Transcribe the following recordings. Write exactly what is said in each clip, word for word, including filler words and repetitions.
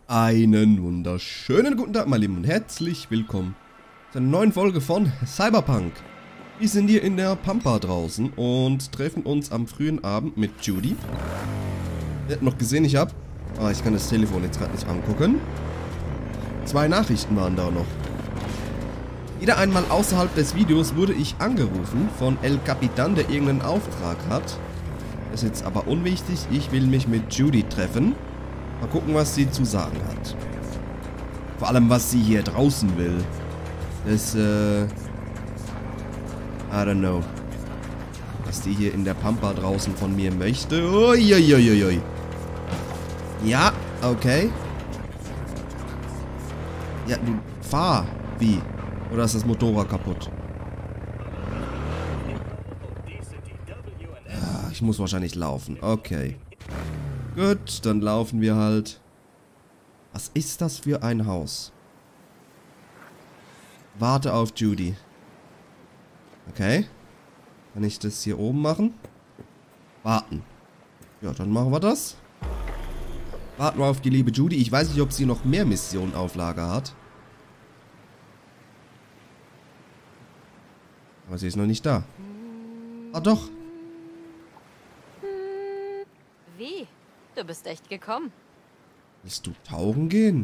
Einen wunderschönen guten Tag, meine Lieben, und herzlich willkommen zu einer neuen Folge von Cyberpunk. Wir sind hier in der Pampa draußen und treffen uns am frühen Abend mit Judy. Ihr habt noch gesehen, ich hab... Ah, ich kann das Telefon jetzt gerade nicht angucken. Zwei Nachrichten waren da noch. Wieder einmal außerhalb des Videos wurde ich angerufen von El Capitan, der irgendeinen Auftrag hat. Das ist jetzt aber unwichtig, ich will mich mit Judy treffen. Mal gucken, was sie zu sagen hat. Vor allem, was sie hier draußen will. Das, äh... I don't know. Was die hier in der Pampa draußen von mir möchte. Uiuiuiui. Ja, okay. Ja, du fahr. Wie? Oder ist das Motorrad kaputt? Ja, ich muss wahrscheinlich laufen. Okay. Gut, dann laufen wir halt. Was ist das für ein Haus? Warte auf Judy. Okay. Kann ich das hier oben machen? Warten. Ja, dann machen wir das. Warten wir auf die liebe Judy. Ich weiß nicht, ob sie noch mehr Missionen auf Lager hat. Aber sie ist noch nicht da. Ah, doch. Wie? Du bist echt gekommen. Willst du tauchen gehen?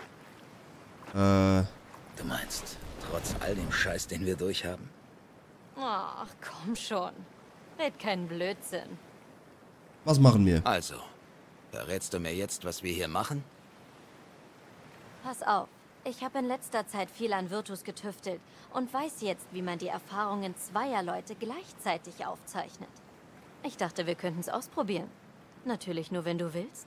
Äh. Du meinst, trotz all dem Scheiß, den wir durchhaben? Ach, komm schon. Red keinen Blödsinn. Was machen wir? Also, verrätst du mir jetzt, was wir hier machen? Pass auf. Ich habe in letzter Zeit viel an Virtus getüftelt und weiß jetzt, wie man die Erfahrungen zweier Leute gleichzeitig aufzeichnet. Ich dachte, wir könnten es ausprobieren. Natürlich nur, wenn du willst.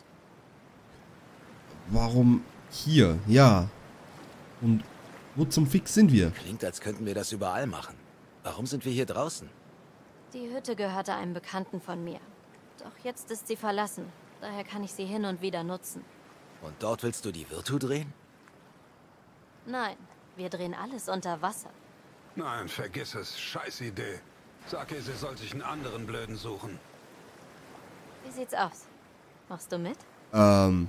Warum hier? Ja. Und wo zum Fix sind wir? Klingt, als könnten wir das überall machen. Warum sind wir hier draußen? Die Hütte gehörte einem Bekannten von mir. Doch jetzt ist sie verlassen. Daher kann ich sie hin und wieder nutzen. Und dort willst du die Virtu drehen? Nein, wir drehen alles unter Wasser. Nein, vergiss es. Scheiß Idee. Sag ihr, sie soll sich einen anderen Blöden suchen. Wie sieht's aus? Machst du mit? Ähm.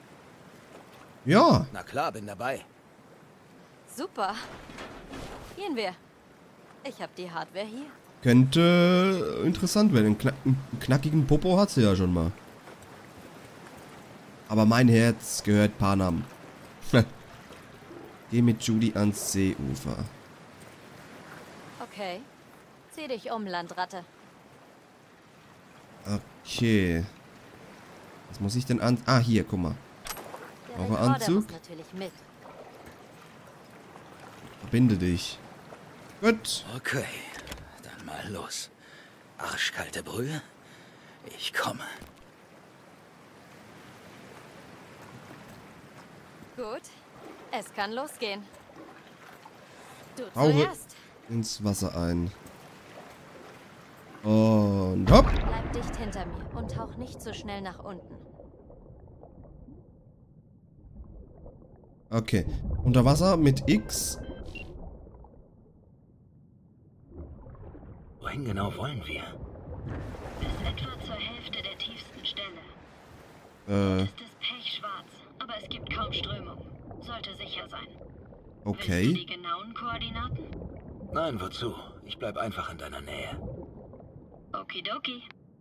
Ja. Na klar, bin dabei. Super. Gehen wir. Ich habe die Hardware hier. Könnte interessant werden. Einen, knack einen knackigen Popo hat sie ja schon mal. Aber mein Herz gehört Panam. Geh mit Judy ans Seeufer. Okay. Zieh dich um, Landratte. Okay. Was muss ich denn an... Ah, hier, guck mal. Der Brauche Rekorder Anzug? muss natürlich mit. Verbinde dich. Gut. Okay, dann mal los. Arschkalte Brühe. Ich komme. Gut. Es kann losgehen. Du Tauche zuerst. ins Wasser ein. Und hopp. Bleib dicht hinter mir und tauch nicht so schnell nach unten. Okay. Unter Wasser mit X. Wohin genau wollen wir? Bis etwa zur Hälfte der tiefsten Stelle. Äh, Es ist pechschwarz, aber es gibt kaum Strömung. Sollte sicher sein. Willst du okay. die genauen Koordinaten? Nein, wozu? Ich bleib einfach in deiner Nähe. Okidoki.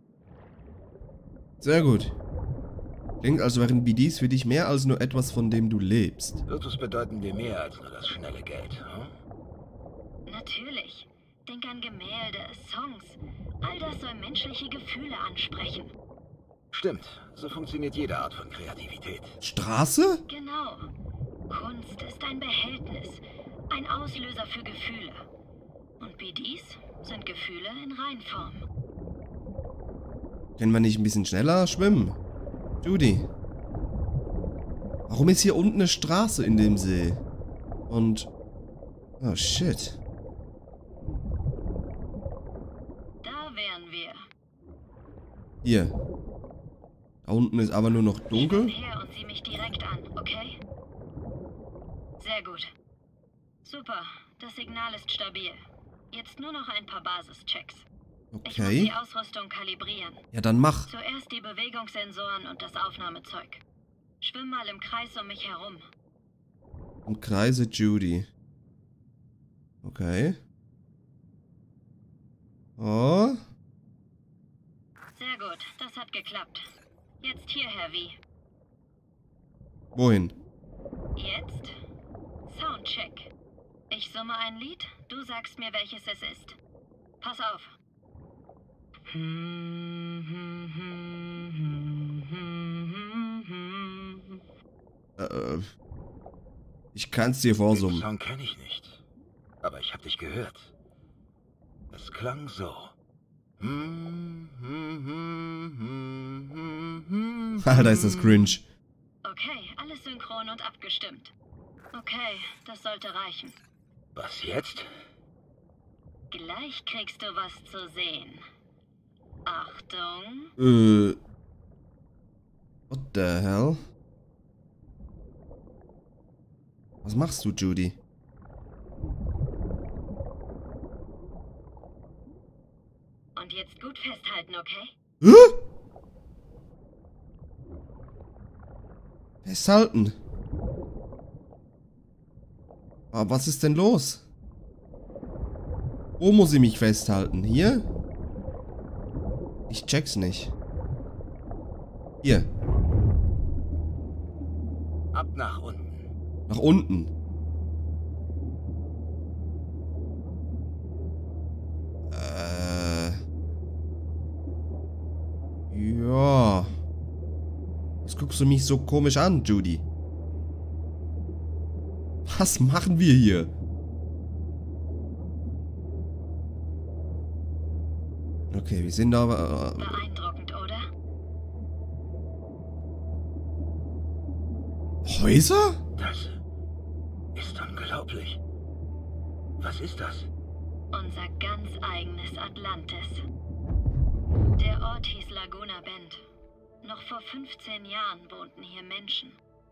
Sehr gut. Klingt, als wären B Ds für dich mehr als nur etwas, von dem du lebst. Virtus bedeuten dir mehr als nur das schnelle Geld, hm? Natürlich. Denk an Gemälde, Songs. All das soll menschliche Gefühle ansprechen. Stimmt, so funktioniert jede Art von Kreativität. Straße? Genau. Kunst ist ein Behältnis, ein Auslöser für Gefühle. Und B Ds sind Gefühle in Reinform. Können wir nicht ein bisschen schneller schwimmen? Judy. Warum ist hier unten eine Straße in dem See? Und... Oh, shit. Da wären wir. Hier. Da unten ist aber nur noch dunkel. Komm her und sieh mich direkt an, okay? Sehr gut. Super, das Signal ist stabil. Jetzt nur noch ein paar Basischecks. Ich muss Okay. die Ausrüstung kalibrieren. Ja, dann mach. Zuerst die Bewegungssensoren und das Aufnahmezeug. Schwimm mal im Kreis um mich herum. Und kreise Judy. Okay. Oh. Sehr gut, das hat geklappt. Jetzt hierher, wie? Wohin? Jetzt? Soundcheck. Ich summe ein Lied, du sagst mir, welches es ist. Pass auf. Äh, ich kann's dir Den vorsummen. Song kenne ich nicht. Aber ich habe dich gehört. Es klang so. Alter, ist das cringe. Okay, alles synchron und abgestimmt. Okay, das sollte reichen. Was jetzt? Gleich kriegst du was zu sehen. Achtung. Äh. What the hell? Was machst du, Judy? Und jetzt gut festhalten, okay? Hä? Festhalten. Aber was ist denn los? Wo muss ich mich festhalten? Hier? Ich check's nicht. Hier. Ab nach unten. Nach unten. Äh. Ja. Was guckst du mich so komisch an, Judy? Was machen wir hier? Okay, wir sind da. Äh, Beeindruckend, oder? Häuser? Das ist unglaublich. Was ist das? Unser ganz eigenes Atlantis. Der Ort hieß Laguna Bend. Noch vor fünfzehn Jahren wohnten hier Menschen.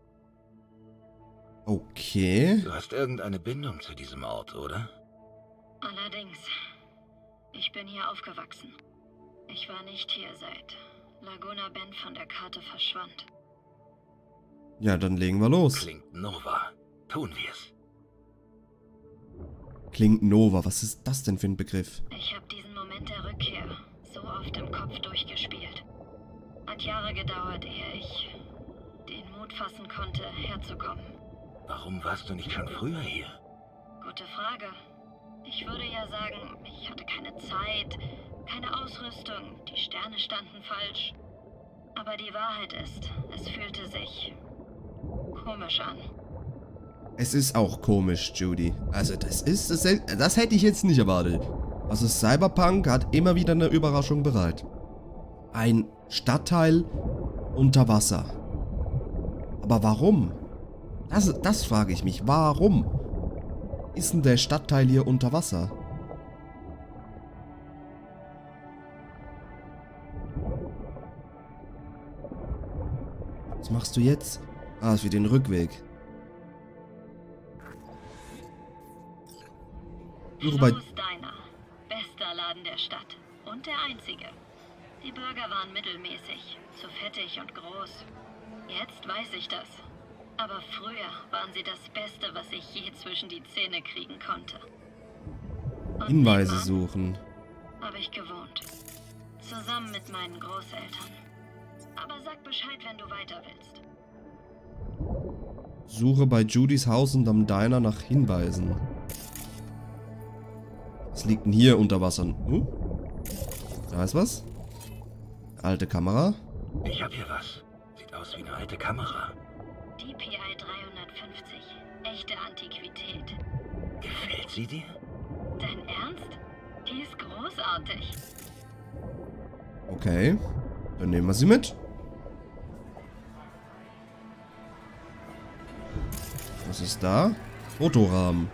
Okay. Du hast irgendeine Bindung zu diesem Ort, oder? Allerdings, ich bin hier aufgewachsen. Ich war nicht hier, seit Laguna Bend von der Karte verschwand. Ja, dann legen wir los. Klingt Nova. Tun wir's. Klingt Nova. Was ist das denn für ein Begriff? Ich habe diesen Moment der Rückkehr so oft im Kopf durchgespielt. Hat Jahre gedauert, ehe ich den Mut fassen konnte, herzukommen. Warum warst du nicht schon früher hier? Gute Frage. Ich würde ja sagen, ich hatte keine Zeit, keine Ausrüstung, die Sterne standen falsch. Aber die Wahrheit ist, es fühlte sich komisch an. Es ist auch komisch, Judy. Also das ist, das, das hätte ich jetzt nicht erwartet. Also Cyberpunk hat immer wieder eine Überraschung bereit. Ein Stadtteil unter Wasser. Aber warum? Das, das frage ich mich. Warum ist denn der Stadtteil hier unter Wasser? Was machst du jetzt? Ah, ist wieder den Rückweg. Suche bei... Flo's Diner. Bester Laden der Stadt. Und der einzige. Die Burger waren mittelmäßig, zu fettig und groß. Jetzt weiß ich das. Aber früher waren sie das Beste, was ich je zwischen die Zähne kriegen konnte. Und Hinweise nebenan suchen. habe ich gewohnt. Zusammen mit meinen Großeltern. Aber sag Bescheid, wenn du weiter willst. Suche bei Judys Haus und am Diner nach Hinweisen. Was liegt denn hier unter Wasser? Hm? Da ist was. Alte Kamera. Ich hab hier was. Sieht aus wie eine alte Kamera. D P I dreihundertfünfzig. Echte Antiquität. Gefällt sie dir? Dein Ernst? Die ist großartig. Okay. Dann nehmen wir sie mit. Was ist da? Fotorahmen.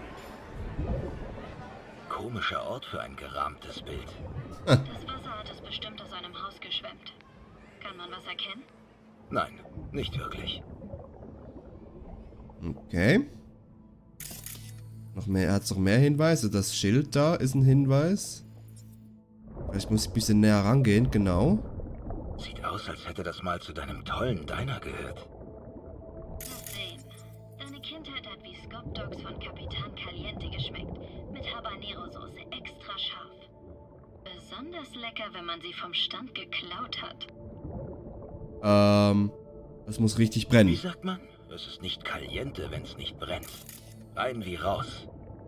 Komischer Ort für ein gerahmtes Bild. Das Wasser hat es bestimmt aus einem Haus geschwemmt. Kann man was erkennen? Nein, nicht wirklich. Okay. Noch mehr, er hat noch mehr Hinweise. Das Schild da ist ein Hinweis. Vielleicht muss ich ein bisschen näher rangehen, genau. Sieht aus, als hätte das mal zu deinem tollen Diner gehört. Kindheit hat wie Scop Dogs von Kapitan Caliente geschmeckt. Mit Habanero-Soße extra scharf. Besonders lecker, wenn man sie vom Stand geklaut hat. Ähm, das muss richtig brennen. Wie sagt man? Es ist nicht Caliente, wenn es nicht brennt. Rein wie raus.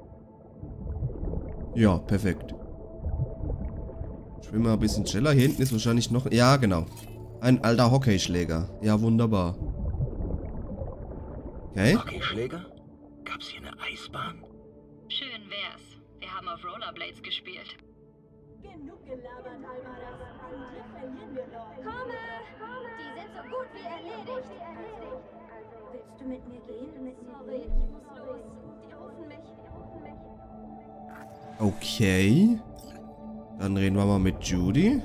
Ja, perfekt. Schwimm mal ein bisschen schneller. Hier hinten ist wahrscheinlich noch... Ja, genau. Ein alter Hockeyschläger. Ja, wunderbar. Okay. Hockeyschläger? Gab's hier eine Eisbahn? Schön wär's. Wir haben auf Rollerblades gespielt. Genug gelabert, Alvarez. An dir verlieren wir doch. Komme! Die sind so gut wie erledigt. Willst du mit mir gehen? Mit mir Sorry, gehen? ich muss los. Die rufen mich. Die rufen mich. Okay. Dann reden wir mal mit Judy.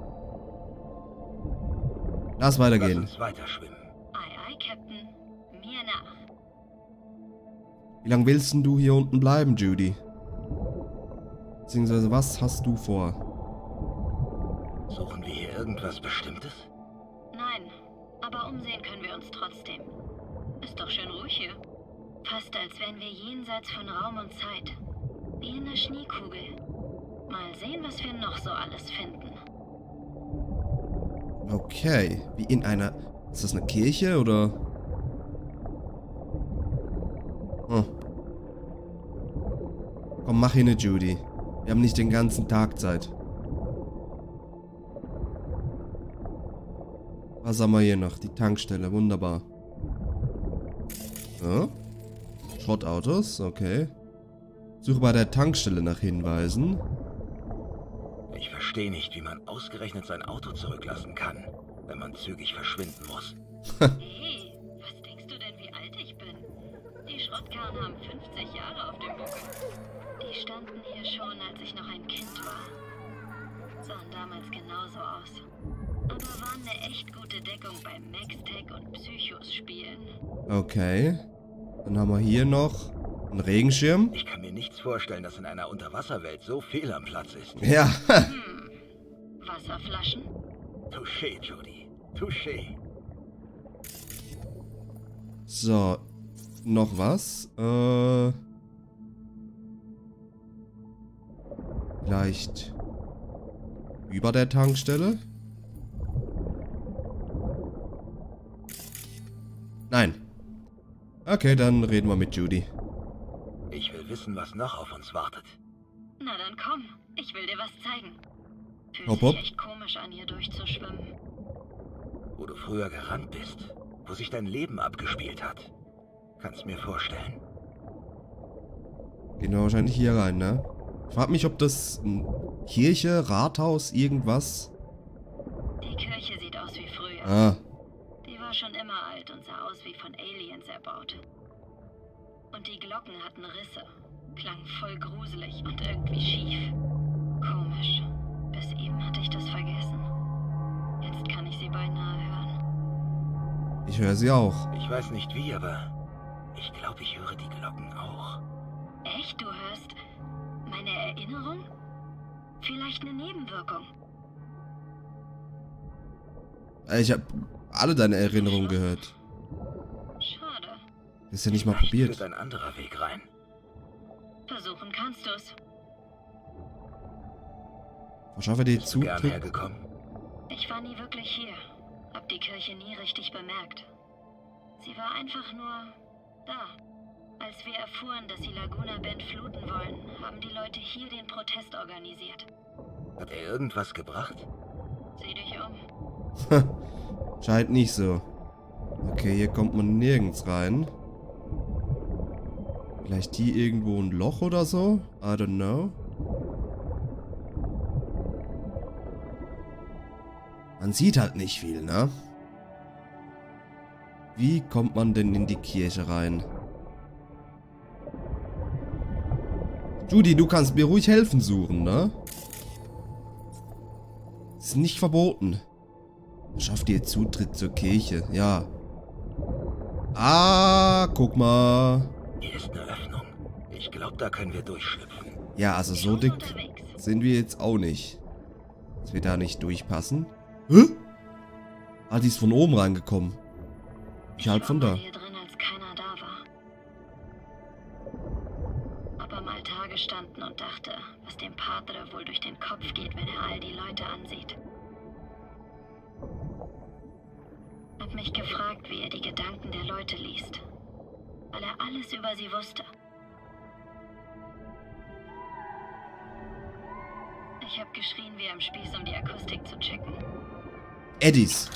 Lass Lass weitergehen. uns weiter schwimmen. Aye, aye, Captain. Mir nach. Wie lange willst denn du hier unten bleiben, Judy? Beziehungsweise, was hast du vor? Suchen wir hier irgendwas Bestimmtes? Nein, aber umsehen können wir uns trotzdem. Ist doch schön ruhig hier. Fast als wären wir jenseits von Raum und Zeit. Wie in einer Schneekugel. Mal sehen, was wir noch so alles finden. Okay. Wie in einer... Ist das eine Kirche, oder? Hm. Komm, mach hin, Judy. Wir haben nicht den ganzen Tag Zeit. Was haben wir hier noch? Die Tankstelle, wunderbar. So. Schrottautos, okay. Suche bei der Tankstelle nach Hinweisen. Ich verstehe nicht, wie man ausgerechnet sein Auto zurücklassen kann, wenn man zügig verschwinden muss. Hey, was denkst du denn, wie alt ich bin? Die Schrottkarren haben fünfzig Jahre auf dem Buckel. Die standen hier schon, als ich noch ein Kind war. Sahen damals genauso aus. Aber waren eine echt gute Deckung bei Maxtech und Psychos-Spielen. Okay. Dann haben wir hier noch einen Regenschirm. Ich kann mir nichts vorstellen, dass in einer Unterwasserwelt so viel am Platz ist. Ja. Hm, Wasserflaschen? Touché, Judy. Touché. So. Noch was? Äh. Vielleicht über der Tankstelle? Nein. Okay, dann reden wir mit Judy. Ich will wissen, was noch auf uns wartet. Na dann komm, ich will dir was zeigen. Fühlt Hopp, sich hopp. echt komisch an, hier durchzuschwimmen. Wo du früher gerannt bist. Wo sich dein Leben abgespielt hat. Kannst mir vorstellen. Gehen wir wahrscheinlich hier rein, ne? Ich frag mich, ob das ein Kirche, Rathaus, irgendwas... Die Kirche sieht aus wie früher. Ah, Die war schon immer alt und sah aus wie von Aliens erbaut. Und die Glocken hatten Risse. Klangen voll gruselig und irgendwie schief. Komisch. Bis eben hatte ich das vergessen. Jetzt kann ich sie beinahe hören. ich höre sie auch. Ich weiß nicht wie, aber ich glaube, ich höre die Glocken auch. Echt? Du hörst meine Erinnerung? Vielleicht eine Nebenwirkung. Ich habe alle deine Erinnerungen gehört. Schade. Das ist ja nicht mal Vielleicht probiert. führt ein anderer Weg rein. Versuchen kannst du's. Verschaffe dir Bist du gern Zutritt. hergekommen? Ich war nie wirklich hier. Hab die Kirche nie richtig bemerkt. Sie war einfach nur da. Als wir erfuhren, dass sie Laguna Bend fluten wollen, haben die Leute hier den Protest organisiert. Hat er irgendwas gebracht? Sieh dich um. Scheint nicht so. Okay, hier kommt man nirgends rein. Vielleicht hier irgendwo ein Loch oder so? I don't know. Man sieht halt nicht viel, ne? Wie kommt man denn in die Kirche rein? Judy, du kannst mir ruhig helfen suchen, ne? Ist nicht verboten. Schafft ihr Zutritt zur Kirche, ja. Ah, guck mal. Hier ist eine Öffnung. Ich glaube, da können wir durchschlüpfen. Ja, also so Schon dick unterwegs. sind wir jetzt auch nicht. Dass wir da nicht durchpassen. Hä? Ah, die ist von oben reingekommen. Ich halt von war da. mal hier drin, als keiner da war. gestanden und dachte, was dem Padre wohl durch den Kopf geht, wenn er all die Leute ansieht. Hab mich gefragt, wie er die Gedanken der Leute liest, weil er alles über sie wusste. Ich habe geschrien wie am Spieß, um die Akustik zu checken. Eddies.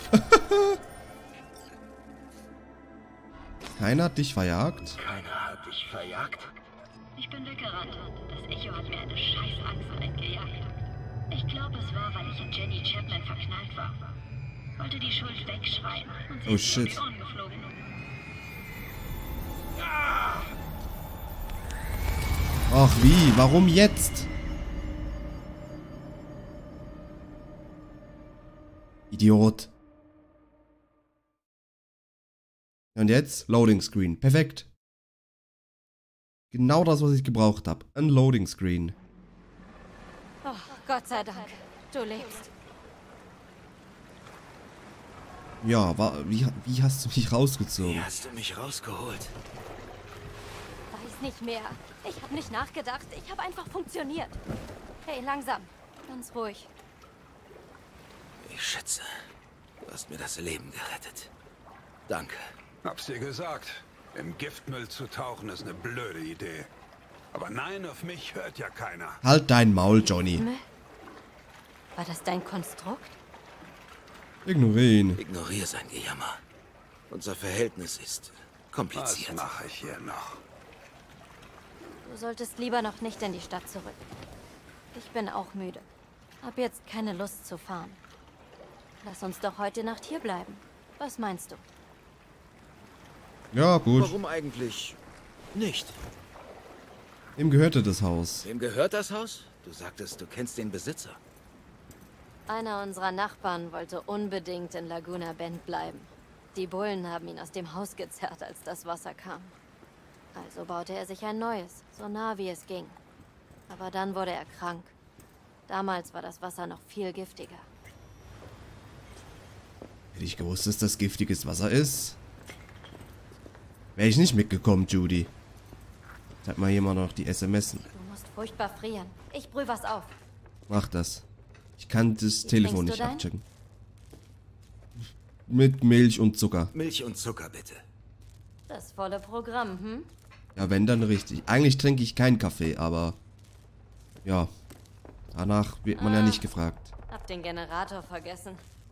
Keiner hat dich verjagt? Keiner hat dich verjagt? Ich bin weggerannt. Das Echo hat mir eine scheiß Angst eingejagt. Ich glaube, es war, weil ich in Jenny Chapman verknallt war. Wollte die Schuld wegschreien und sie Oh, ist mir um shit. die Ohren geflogen. Ach wie? Warum jetzt? Idiot. Und jetzt? Loading Screen. Perfekt. Genau das, was ich gebraucht habe. Ein Loading Screen. Oh, Gott sei Dank. Du lebst. Ja, wa wie, wie hast du mich rausgezogen? Wie hast du mich rausgeholt? Weiß nicht mehr. Ich habe nicht nachgedacht. Ich habe einfach funktioniert. Hey, langsam. Ganz ruhig. Ich schätze, du hast mir das Leben gerettet. Danke. Hab's dir gesagt. Im Giftmüll zu tauchen ist eine blöde Idee. Aber nein, auf mich hört ja keiner. Halt dein Maul, Johnny. Müll? War das dein Konstrukt? Ignoriere ihn. Ignoriere sein Gejammer. Unser Verhältnis ist Was kompliziert. mache ich hier noch? Du solltest lieber noch nicht in die Stadt zurück. Ich bin auch müde. Hab jetzt keine Lust zu fahren. Lass uns doch heute Nacht hier bleiben. Was meinst du? Ja, gut. Warum eigentlich nicht? Ihm gehörte das Haus. Wem gehört das Haus? Du sagtest, du kennst den Besitzer. Einer unserer Nachbarn wollte unbedingt in Laguna Bend bleiben. Die Bullen haben ihn aus dem Haus gezerrt, als das Wasser kam. Also baute er sich ein neues, so nah wie es ging. Aber dann wurde er krank. Damals war das Wasser noch viel giftiger. Hätte ich gewusst, dass das giftiges Wasser ist, wäre ich nicht mitgekommen, Judy. Sag mal jemand noch die S M S. Du musst furchtbar frieren. Ich brühe was auf. Mach das. Ich kann das Wie Telefon trinkst nicht du dein? abchecken. Mit Milch und Zucker. Milch und Zucker, bitte. Das volle Programm, hm? Ja, wenn, dann richtig. Eigentlich trinke ich keinen Kaffee, aber... Ja. Danach wird man ja Ah. nicht gefragt. Hab den Generator vergessen.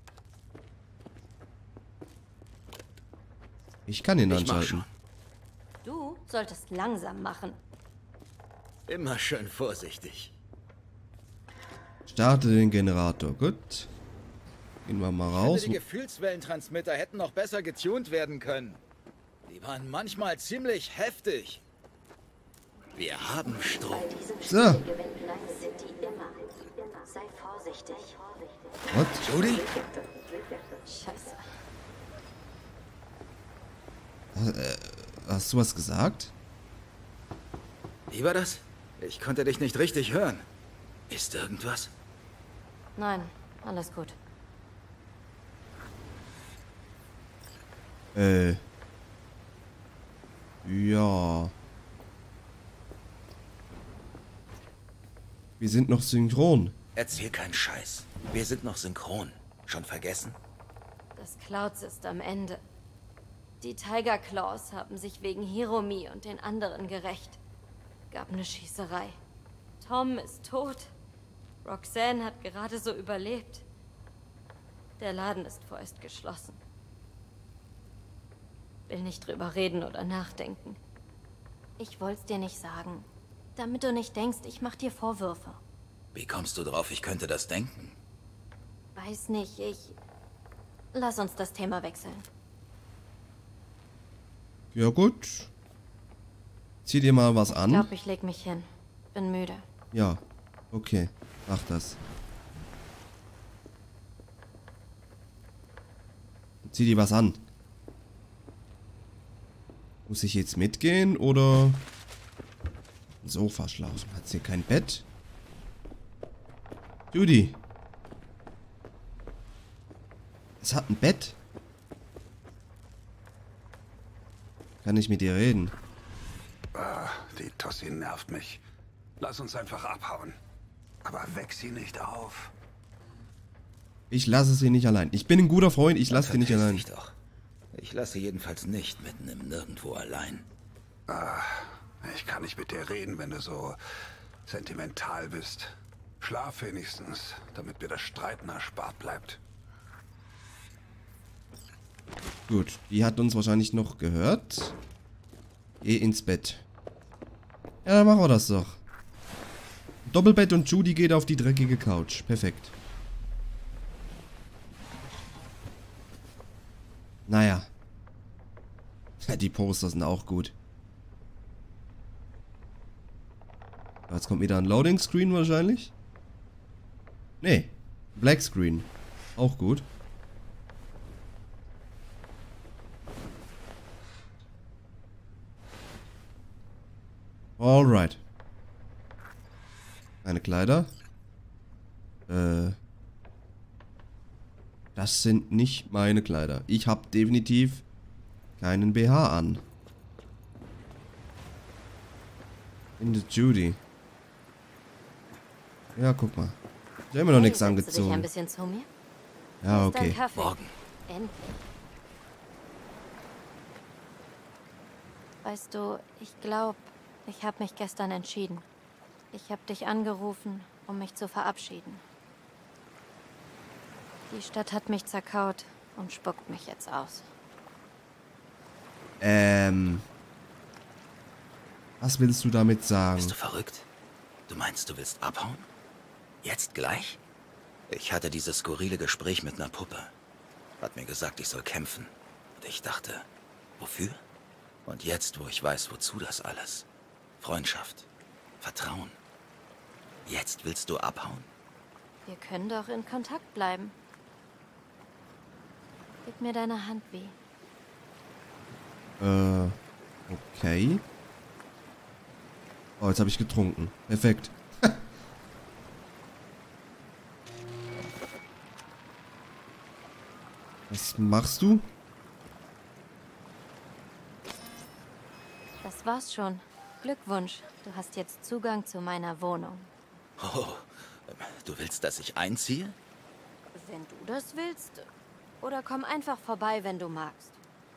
Ich kann ihn Ich mach anschalten. schon. Du solltest langsam machen. Immer schön vorsichtig. Starte den Generator. Gut. Gehen wir mal raus. Die Gefühlswellentransmitter hätten noch besser getuned werden können. Die waren manchmal ziemlich heftig. Wir haben Strom. So. Gewinnt Night City immer. Sei vorsichtig. What? Judy? Scheiße. Hast du was gesagt? Wie war das? Ich konnte dich nicht richtig hören. Ist irgendwas? Nein, alles gut. Äh. Ja. Wir sind noch synchron. Erzähl keinen Scheiß. Wir sind noch synchron. Schon vergessen? Das Clouds ist am Ende. Die Tiger Claws haben sich wegen Hiromi und den anderen gerächt. Gab eine Schießerei. Tom ist tot. Roxanne hat gerade so überlebt. Der Laden ist vorerst geschlossen. Will nicht drüber reden oder nachdenken. Ich wollt's dir nicht sagen. Damit du nicht denkst, ich mach dir Vorwürfe. Wie kommst du drauf, ich könnte das denken? Weiß nicht, ich... Lass uns das Thema wechseln. Ja gut. Zieh dir mal was Ich an. glaube, ich leg mich hin. Bin müde. Ja. Okay. Mach das. Zieh dir was an. Muss ich jetzt mitgehen oder... Sofa schlafen? Hat's hier kein Bett? Judy. Es hat ein Bett. Kann ich mit dir reden? Ah, die Tussi nervt mich. Lass uns einfach abhauen. Aber weck sie nicht auf. Ich lasse sie nicht allein. Ich bin ein guter Freund, ich lasse sie nicht allein. Dich doch. Ich lasse jedenfalls nicht mitten im Nirgendwo allein. Ah, ich kann nicht mit dir reden, wenn du so sentimental bist. Schlaf wenigstens, damit mir das Streiten erspart bleibt. Gut, die hat uns wahrscheinlich noch gehört. Geh ins Bett. Ja, dann machen wir das doch. Doppelbett und Judy geht auf die dreckige Couch. Perfekt. Naja. Die Poster sind auch gut. Jetzt kommt wieder ein Loading Screen wahrscheinlich. Nee. Black Screen. Auch gut. Alright. Meine Kleider. Äh. Das sind nicht meine Kleider. Ich habe definitiv keinen B H an. In Judy. Ja, guck mal. Ich habe immer noch Hey, nichts setzt du dich angezogen. ein bisschen zu mir? Ja, Hier ist dein okay. Kaffee. Morgen. Endlich. Weißt du, ich glaube, ich habe mich gestern entschieden. Ich habe dich angerufen, um mich zu verabschieden. Die Stadt hat mich zerkaut und spuckt mich jetzt aus. Ähm. Was willst du damit sagen? Bist du verrückt? Du meinst, du willst abhauen? Jetzt gleich? Ich hatte dieses skurrile Gespräch mit einer Puppe. Hat mir gesagt, ich soll kämpfen. Und ich dachte, wofür? Und jetzt, wo ich weiß, wozu das alles? Freundschaft, Vertrauen. Jetzt willst du abhauen? Wir können doch in Kontakt bleiben. Gib mir deine Hand, wie. Äh, okay. Oh, jetzt habe ich getrunken. Perfekt. Was machst du? Das war's schon. Glückwunsch, du hast jetzt Zugang zu meiner Wohnung. Oh, du willst, dass ich einziehe? Wenn du das willst. Oder komm einfach vorbei, wenn du magst.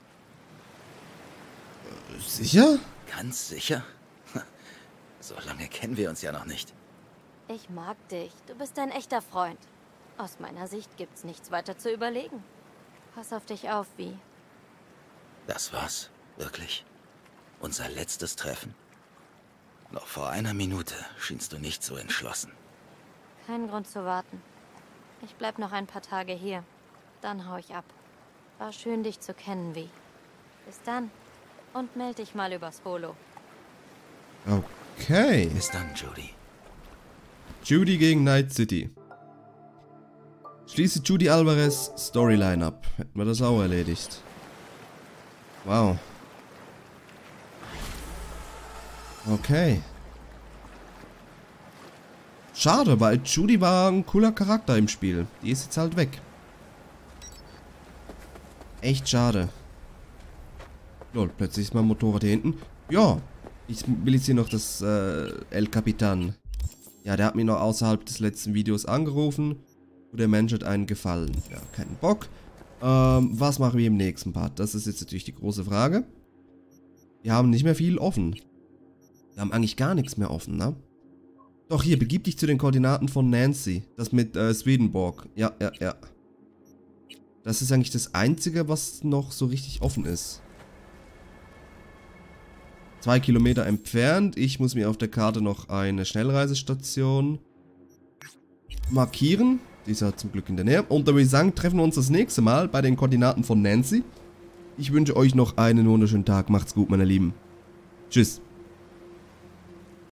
Sicher? Ganz sicher? So lange kennen wir uns ja noch nicht. Ich mag dich. Du bist ein echter Freund. Aus meiner Sicht gibt's nichts weiter zu überlegen. Pass auf dich auf, wie. Das war's? Wirklich? Unser letztes Treffen? Noch vor einer Minute schienst du nicht so entschlossen. Kein Grund zu warten. Ich bleib noch ein paar Tage hier. Dann hau ich ab. War schön, dich zu kennen, wie. Bis dann. Und melde dich mal übers Holo. Okay. Bis dann, Judy. Judy gegen Night City. Schließe Judy Alvarez Storyline ab. Hätten wir das auch erledigt. Wow. Okay. Schade, weil Judy war ein cooler Charakter im Spiel. Die ist jetzt halt weg. Echt schade. Lol, plötzlich ist mein Motorrad hier hinten. Ja, ich will jetzt hier noch das äh, El Capitan. Ja, der hat mich noch außerhalb des letzten Videos angerufen. Und der Mensch hat einen gefallen. Ja, keinen Bock. Ähm, was machen wir im nächsten Part? Das ist jetzt natürlich die große Frage. Wir haben nicht mehr viel offen. Wir haben eigentlich gar nichts mehr offen, ne? Doch, hier, begib dich zu den Koordinaten von Nancy. Das mit äh, Swedenborg. Ja, ja, ja. Das ist eigentlich das Einzige, was noch so richtig offen ist. Zwei Kilometer entfernt. Ich muss mir auf der Karte noch eine Schnellreisestation markieren. Die ist ja zum Glück in der Nähe. Und da würde ich sagen, treffen wir uns das nächste Mal bei den Koordinaten von Nancy. Ich wünsche euch noch einen wunderschönen Tag. Macht's gut, meine Lieben. Tschüss.